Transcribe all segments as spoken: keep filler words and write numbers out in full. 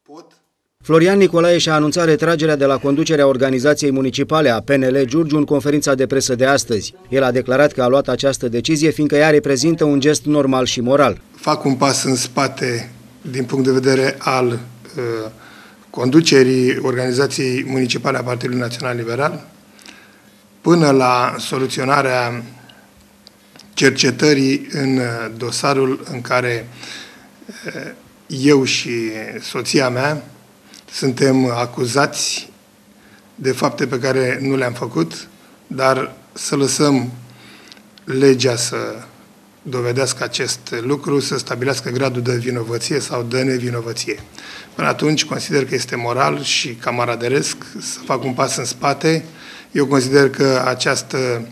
pot. Florian Nicolae și-a anunțat retragerea de la conducerea organizației municipale a P N L Giurgiu în conferința de presă de astăzi. El a declarat că a luat această decizie fiindcă ea reprezintă un gest normal și moral. Fac un pas în spate din punct de vedere al uh, conducerii organizației municipale a Partidului Național Liberal până la soluționarea cercetării în dosarul în care uh, eu și soția mea suntem acuzați de fapte pe care nu le-am făcut, dar să lăsăm legea să dovedească acest lucru, să stabilească gradul de vinovăție sau de nevinovăție. Până atunci, consider că este moral și camaraderesc să fac un pas în spate. Eu consider că această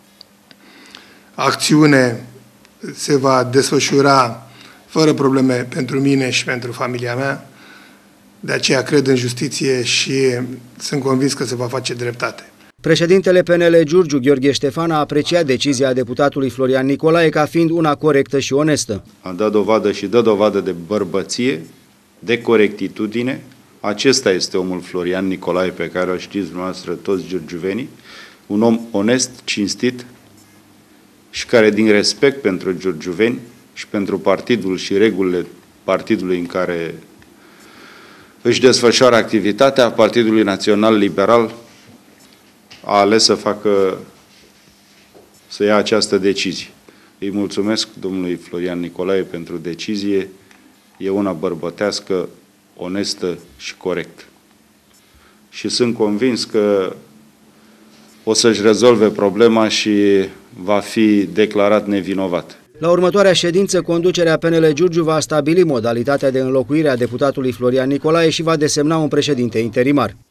acțiune se va desfășura fără probleme pentru mine și pentru familia mea. De aceea cred în justiție și sunt convins că se va face dreptate. Președintele P N L Giurgiu, Gheorghe Ștefan, a apreciat decizia deputatului Florian Nicolae ca fiind una corectă și onestă. A dat dovadă și dă dovadă de bărbăție, de corectitudine. Acesta este omul Florian Nicolae pe care o știți dumneavoastră toți giurgiuvenii, un om onest, cinstit și care din respect pentru giurgiuveni și pentru partidul și regulile partidului în care își desfășoară activitatea, Partidului Național Liberal a ales să facă, să ia această decizie. Îi mulțumesc domnului Florian Nicolae pentru decizie, e una bărbătească, onestă și corectă. Și sunt convins că o să-și rezolve problema și va fi declarat nevinovat. La următoarea ședință, conducerea P N L Giurgiu va stabili modalitatea de înlocuire a deputatului Florian Nicolae și va desemna un președinte interimar.